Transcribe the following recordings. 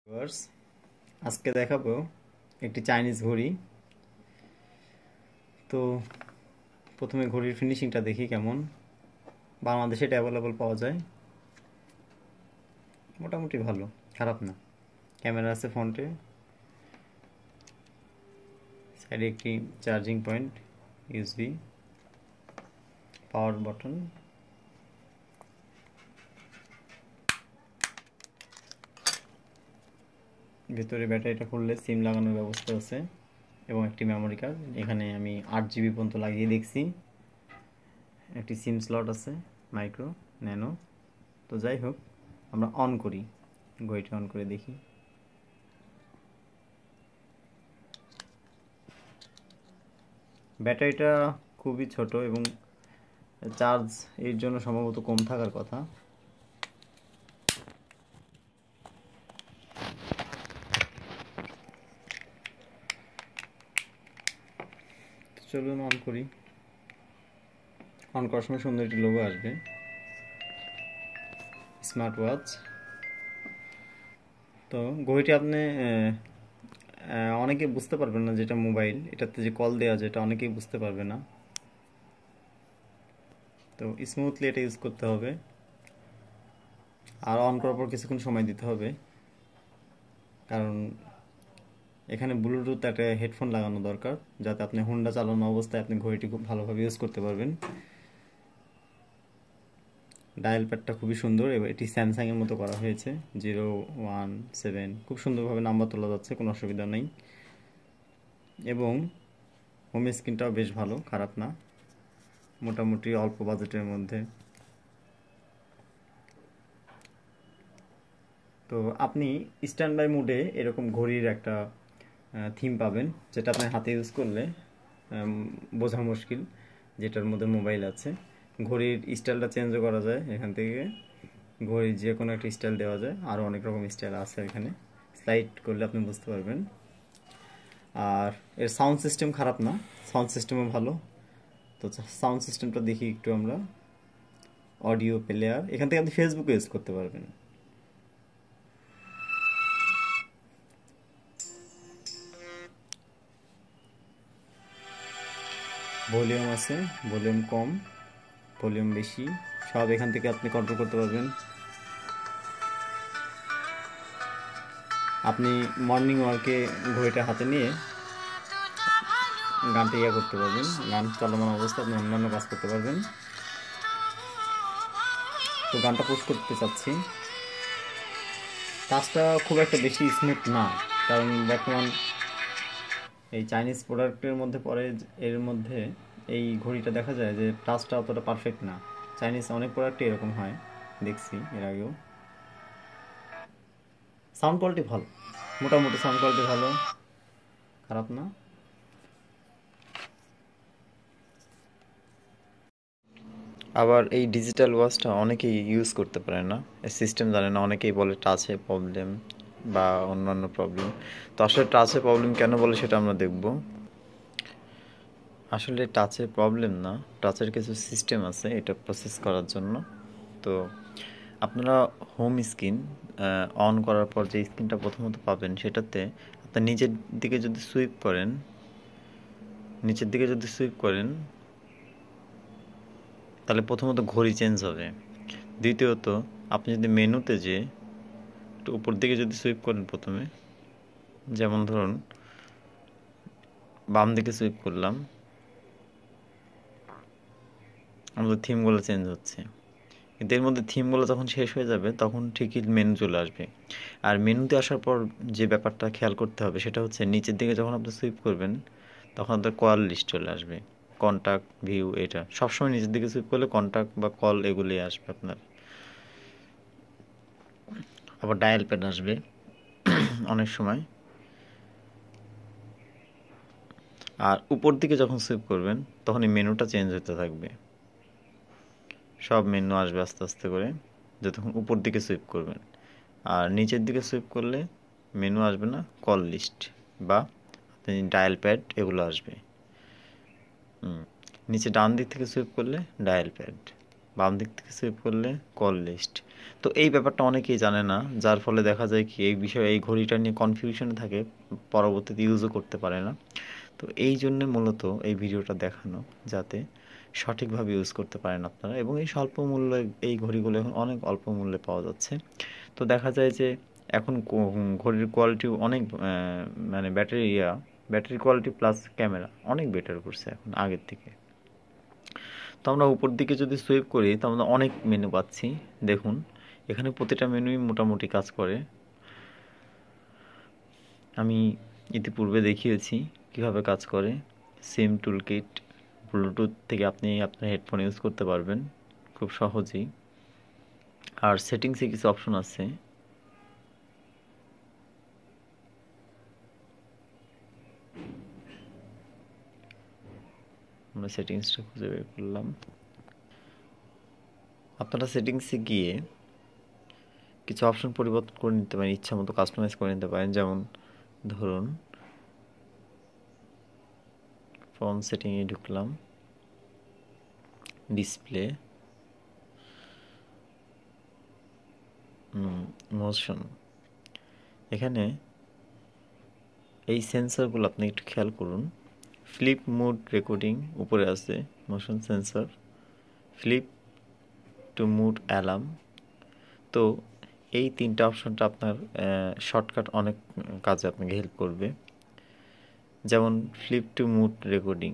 Viewers, আজকে দেখাবো একটি চাইনিজ ঘড়ি। তো প্রথমে ঘড়ির ফিনিশিংটা দেখি কেমন। বাংলাদেশে এটা অ্যাভেলেবল পাওয়া যায়, মোটামুটি ভালো, খারাপ না। ক্যামেরা আছে ফ্রন্টে, সাইডে একটি charging point, USB, power button, ভেতরে ব্যাটারিটা খুললে সিম লাগানোর ব্যবস্থা আছে এবং একটি মেমোরি কার্ড। এখানে আমি 8 জিবি পর্যন্ত লাগিয়ে দেখছি। একটি সিম স্লট আছে, মাইক্রো, ন্যানো। তো যাই হোক, আমরা অন করি, ঘড়িটা অন করে দেখি। ব্যাটারিটা খুবই ছোট এবং চার্জ এর জন্য সম্ভবত কম থাকার কথা। চলুন অন করি। অন করার সময় সুন্দর একটি লোগো আসবে, স্মার্ট ওয়াচ। তো ঘড়িটি আপনি অনেকে বুঝতে পারবেন না যেটা মোবাইল, এটাতে যে কল দেওয়া যায় এটা অনেকেই বুঝতে পারবে না। তো স্মুথলি এটা ইউজ করতে হবে, আর অন করার পর কিছুক্ষণ সময় দিতে হবে, কারণ এখানে ব্লুটুথ একটা হেডফোন লাগানো দরকার, যাতে আপনি হোন্ডা চালানো অবস্থায় আপনি ঘড়িটি খুব ভালোভাবে ইউজ করতে পারবেন। ডায়াল প্যাডটা খুবই সুন্দর এবং এটি স্যামসাংয়ের মতো করা হয়েছে, 017, খুব সুন্দরভাবে নাম্বার তোলা যাচ্ছে, কোনো অসুবিধা নেই। এবং হোম স্ক্রিনটাও বেশ ভালো, খারাপ না, মোটামুটি অল্প বাজেটের মধ্যে। তো আপনি স্ট্যান্ড বাই মোডে এরকম ঘড়ির একটা থিম পাবেন, যেটা আপনি হাতে ইউজ করলে বোঝা মুশকিল যেটার মধ্যে মোবাইল আছে। ঘড়ির স্টাইলটা চেঞ্জও করা যায় এখান থেকে, ঘড়ির যে কোনো একটা স্টাইল দেওয়া যায়, আরও অনেক রকম স্টাইল আছে এখানে, স্লাইড করলে আপনি বুঝতে পারবেন। আর এর সাউন্ড সিস্টেম খারাপ না, সাউন্ড সিস্টেমও ভালো। তো সাউন্ড সিস্টেমটা দেখি একটু আমরা। অডিও প্লেয়ার, এখান থেকে আপনি ফেসবুকে ইউজ করতে পারবেন। ভলিউম আছে, ভলিউম কম, ভলিউম বেশি, সব এখান থেকে আপনি কন্ট্রোল করতে পারবেন। আপনি মর্নিং ওয়ার্কে ঘড়িটা হাতে নিয়ে গানটা করতে পারবেন, গান চলমান অবস্থায় আপনি অন্যান্য কাজ করতে পারবেন। তো গানটা পুশ করতে চাচ্ছি। কাজটা খুব একটা বেশি স্মুথ না, কারণ বর্তমান এই চাইনিজ প্রোডাক্টের মধ্যে পরে এর মধ্যে এই ঘড়িটা দেখা যায় যে টাচটা অতটা পারফেক্ট না। চাইনিজ অনেক প্রোডাক্টই এরকম হয়, দেখছি এর আগেও। সাউন্ড কোয়ালিটি ভালো, মোটামুটি সাউন্ড কোয়ালিটি ভালো, খারাপ না। আবার এই ডিজিটাল ওয়াচটা অনেকেই ইউজ করতে পারে না, এই সিস্টেম জানে না, অনেকেই বলে টাচে প্রবলেম বা অন্যান্য প্রবলেম। তো আসলে টাচে প্রবলেম কেন বলে সেটা আমরা দেখব। আসলে টাচের প্রবলেম না, টাচের কিছু সিস্টেম আছে এটা প্রসেস করার জন্য। তো আপনারা হোম স্ক্রিন অন করার পর যে স্ক্রিনটা প্রথমত পাবেন, সেটাতে আপনার নিচের দিকে যদি সুইপ করেন, তাহলে প্রথমত ঘড়ি চেঞ্জ হবে। দ্বিতীয়ত আপনি যদি মেনুতে যে একটু উপর দিকে যদি সুইপ করেন প্রথমে, যেমন ধরুন বাম দিকে সুইপ করলাম, আমাদের থিমগুলো চেঞ্জ হচ্ছে। কিন্তু এর মধ্যে থিমগুলো যখন শেষ হয়ে যাবে তখন ঠিকই মেনু চলে আসবে। আর মেনুতে আসার পর যে ব্যাপারটা খেয়াল করতে হবে সেটা হচ্ছে, নিচের দিকে যখন আপনি সুইপ করবেন তখন আপনার কল লিস্ট চলে আসবে, কন্টাক্ট, ভিউ। এটা সবসময় নিচের দিকে সুইপ করলে কন্টাক্ট বা কল এগুলি আসবে আপনার। আবার ডায়াল প্যাড আসবে অনেক সময়। আর উপর দিকে যখন সুইপ করবেন তখন এই মেনুটা চেঞ্জ হতে থাকবে, সব মেনু আসবে আস্তে আস্তে করে যতক্ষণ উপর দিকে সুইপ করবেন। আর নিচের দিকে সুইপ করলে মেনু আসবে না, কল লিস্ট বা ডায়াল প্যাড এগুলো আসবে। নিচে ডান দিক থেকে সুইপ করলে ডায়াল প্যাড। বাম দিক থেকে সুইপ করলে কল লিস্ট। তো এই ব্যাপারটা অনেকেই জানে না, যার ফলে দেখা যায় কি এই বিষয়ে এই ঘড়িটা নিয়ে কনফিউশনে থাকে, পরবর্তীতে ইউজও করতে পারে না। তো এই জন্যে মূলত এই ভিডিওটা দেখানো, যাতে সঠিকভাবে ইউজ করতে পারেন আপনারা। এবং এই স্বল্প মূল্যে এই ঘড়িগুলো এখন অনেক অল্প মূল্যে পাওয়া যাচ্ছে। তো দেখা যায় যে এখন ঘড়ির কোয়ালিটি অনেক মানে ব্যাটারি কোয়ালিটি প্লাস ক্যামেরা অনেক বেটার করছে এখন আগের থেকে। তো আমরা উপর দিকে যদি সুইপ করি তো আমরা অনেক মেনু পাচ্ছি। দেখুন এখানে প্রতিটা মেনুই মোটামুটি কাজ করে। আমি ইতিপূর্বে দেখিয়েছি কিভাবে কাজ করে। সিম টুলকিট, ব্লুটুথ থেকে আপনি আপনার হেডফোন ইউজ করতে পারবেন খুব সহজেই। আর সেটিংসে কিছু অপশন আছে, আমরা সেটিংসটা খুঁজে বের করলাম। আপনারা সেটিংসে গিয়ে কিছু অপশন পরিবর্তন করে নিতে পারেন, ইচ্ছা মতো কাস্টমাইজ করে নিতে পারেন। যেমন ধরুন ফোন সেটিংয়ে ঢুকলাম, ডিসপ্লে, মোশন। এখানে এই সেন্সরগুলো আপনি একটু খেয়াল করুন। ফ্লিপ মুড রেকর্ডিং উপরে আছে, motion sensor, flip to mute alarm. তো এই তিনটা অপশনটা আপনার শর্টকাট অনেক কাজে আপনাকে হেল্প করবে। যেমন ফ্লিপ টু মুড রেকর্ডিং,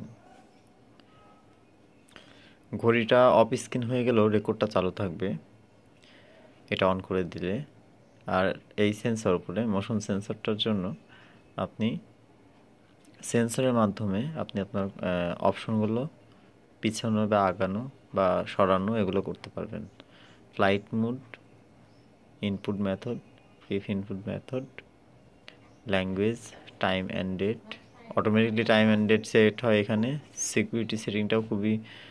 ঘড়িটা অফ স্ক্রিন হয়ে গেলেও রেকর্ডটা চালু থাকবে এটা অন করে দিলে। আর এই সেন্সর উপরে মোশন সেন্সরটার জন্য আপনি সেন্সরের মাধ্যমে আপনি আপনার অপশনগুলো পিছানো বা আগানো বা সরানো এগুলো করতে পারবেন। Flight mode, input method, brief input method, language, time and date. Automatically time and date set হয় এখানে। সিকিউরিটি সেটিংটাও খুবই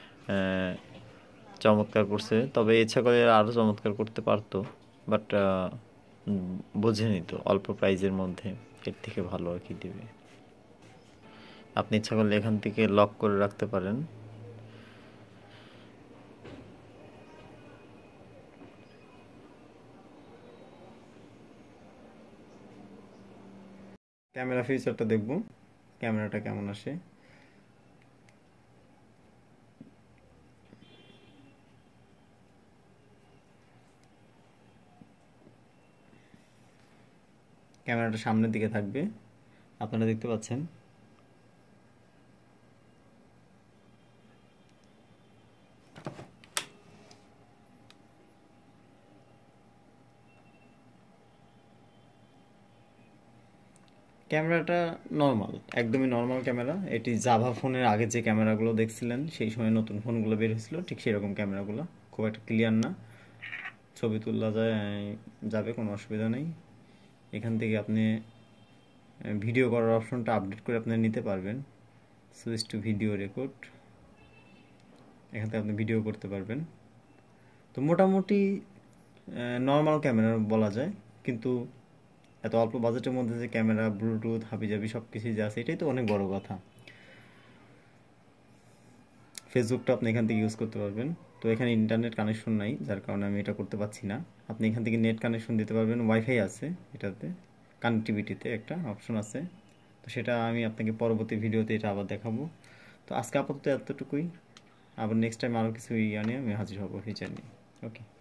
চমৎকার করছে, তবে ইচ্ছা করে আরও চমৎকার করতে পারতো, বাট বোঝেনি তো অল্প প্রাইজের মধ্যে এর থেকে ভালো আর কি দেবে। আপনি ইচ্ছা করলে এখান থেকে লক করে রাখতে পারেন। ক্যামেরা ফিচারটা দেখব, ক্যামেরাটা কেমন আসে। ক্যামেরাটা সামনের দিকে থাকবে, আপনারা দেখতে পাচ্ছেন। ক্যামেরাটা নর্মাল, একদমই নর্মাল ক্যামেরা। এটি জাভা ফোনের আগে যে ক্যামেরাগুলো দেখছিলেন সেই সময় নতুন ফোনগুলো বের হয়েছিল, ঠিক সেরকম ক্যামেরাগুলো। খুব একটা ক্লিয়ার না, ছবি তোলা যাবে, কোনো অসুবিধা নেই। এখান থেকে আপনি ভিডিও করার অপশনটা আপডেট করে আপনি নিতে পারবেন। সুইচ টু ভিডিও রেকর্ড, এখান থেকে আপনি ভিডিও করতে পারবেন। তো মোটামুটি নর্মাল ক্যামেরা বলা যায়, কিন্তু এত অল্প বাজেটের মধ্যে যে ক্যামেরা, ব্লুটুথ, হাবিজাবি সব কিছুই যে আছে, এটাই তো অনেক বড় কথা। ফেসবুকটা আপনি এখান থেকে ইউজ করতে পারবেন। তো এখানে ইন্টারনেট কানেকশন নাই, যার কারণে আমি এটা করতে পারছি না। আপনি এখান থেকে নেট কানেকশন দিতে পারবেন, ওয়াইফাই আছে এটাতে, কানেক্টিভিটিতে একটা অপশন আছে। তো সেটা আমি আপনাকে পরবর্তী ভিডিওতে এটা আবার দেখাবো। তো আজকে আপাতত এতটুকুই, আবার নেক্সট টাইম আরও কিছু নিয়ে আমি হাজির হব ফিচার নিয়ে। ওকে।